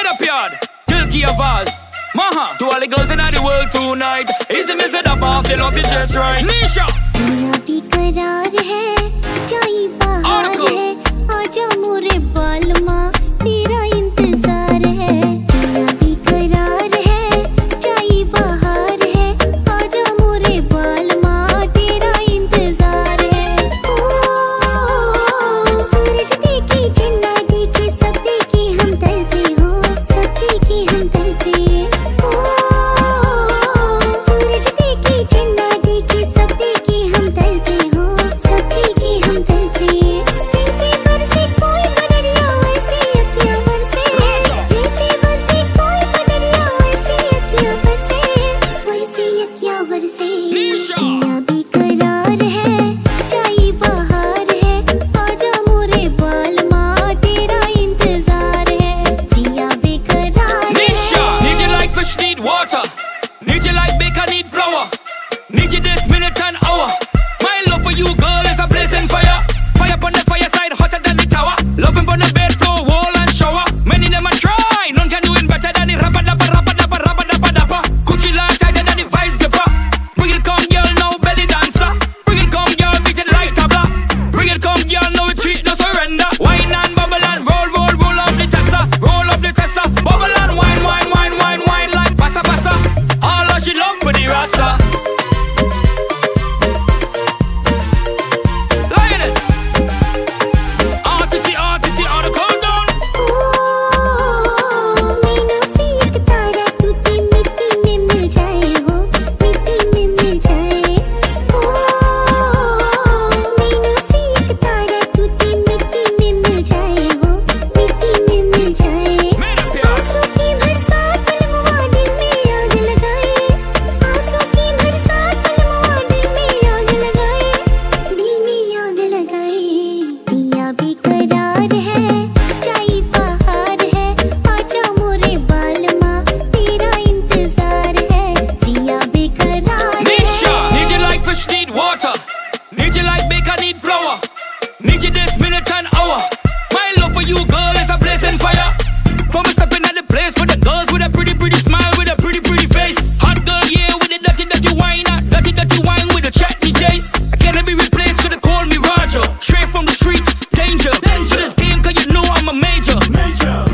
Mera Pyar, Khirki Khuli, Maha. To all the girls in the world tonight, easy me set up off, they love you just right. Nisha. Article. आजा मोरे बालमा तेरा इंतजार है जिया बेकरार है चाई बहार है आजा मोरे बालमा तेरा इंतजार है ओ सूरज देखी चंदा देखी सब देखी हम तरसे हो सब देखी हम तरसे ओ सूरज देखी चंदा देखी सब देखी हम तरसे हो सब देखी हम तरसे जैसे बरसे कोई पनरिया वैसे अखियां बरसे जैसे बरसे कोई पनरिया वैसे अखियां बरसे जिया बेकरार है चाई बहार है आजा मोरे बालमा तेरा इंतजार है जिया बेकरार है Nisha, need you like fish need water, need you like bacon need flour, need you this minute and hour. My love for you, girl, is a blazing fire. Fire upon the fireside, hotter than the tower. Loving on the bed floor, wall and shower. Many them a try, none can do it better than the rapper dapper rapper dapper rapper dapper dapper. Gucci line tighter than the vice gripper. Bring it come, girl, now belly dancer. Bring it come, girl, beat it like tabla. Bring it come, girl, no retreat, no surrender. Wine and bubble and roll, roll, roll up the tessa, roll up the tessa. Bubble and wine, wine, wine, wine, wine like passa passa. All of she love for the rasta. Lioness, Artiste, Article down. Meenu सी एक तारा टूटी मिट्टी में मिल जाए हो मिट्टी में मिल जाए ओ मीनू सी एक तारा टूटी मिट्टी में मिल जाए हो मिट्टी में मिल जाए Mera Pyar. आंसू की बरसात पलमुआ दिल में आग लगाए आंसू की बरसात पलमुआ दिल में आग लगाए दिया बेकरार है चाई बहार है आजा मोरे बालमा तेरा इंतजार है जिया बेकरार है Nisha, need you like fish need water, need you like bacon need flour, need you this minute and hour. My love for you, girl, is a blazing fire. From a stepping at the place for the girls with a pretty, pretty smile, with a pretty, pretty face. Hot girl, yeah, with the dirty, dirty wine, dirty wine with a chutney chase. I can't be replaced, could call me Roger. Straight from the streets, danger. For this game, cause you know I'm a major.